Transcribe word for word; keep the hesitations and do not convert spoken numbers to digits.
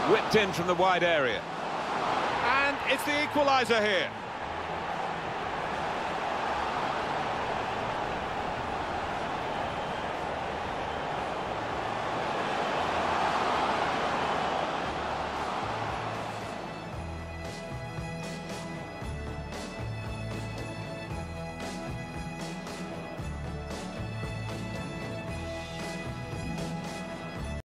Whipped in from the wide area. And it's the equaliser here.